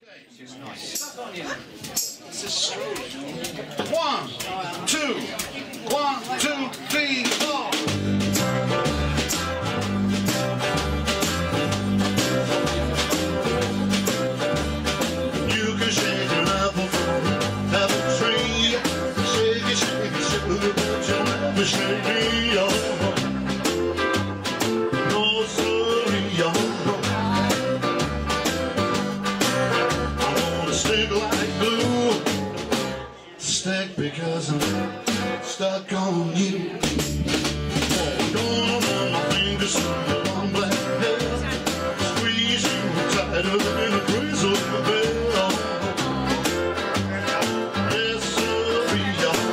1, 2, 1, 2, 3, 4. You can shake an apple from an apple tree. Shake it, shake it, shake it, but you'll never shake me off. No, sorry, I wanna stick like glue. Stick because I'm stuck on you. Gonna run my fingers through your long black hair, squeeze you tighter than a grizzly bear. Yes, sorry,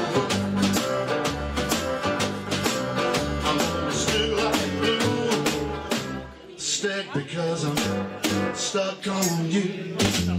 I'm gonna stick like glue. Stick because I'm stuck on you.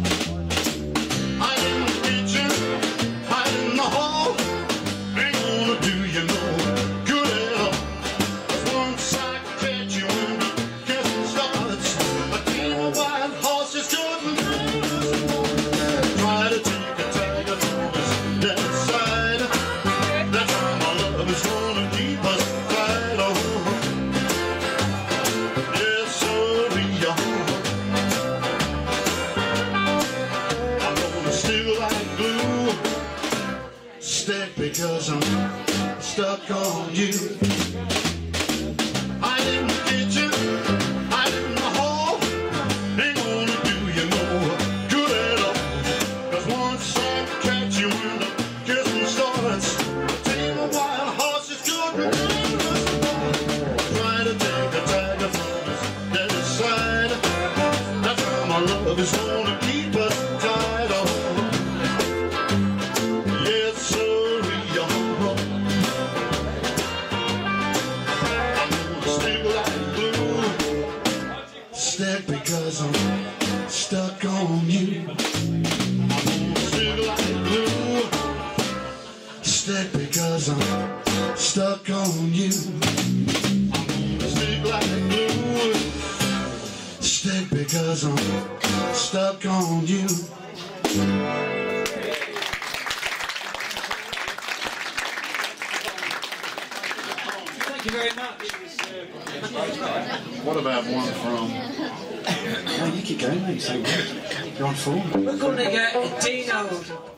Stick because I'm stuck on you. Hide in the kitchen, hide in the hall, ain't gonna do you no good at all. 'Cause once I catch you when the kissing starts, a team of wild horses could try to take a tiger from his dead side. That's how my love is gonna keep us tied on. Stick because I'm stuck on you. I'm gonna stick like glue. Stick because I'm stuck on you. I'm gonna stick like glue. Stick because I'm stuck on you. Thank you very much. What about one from... No, you keep going, mate. So you're on form. We're going to get Dino.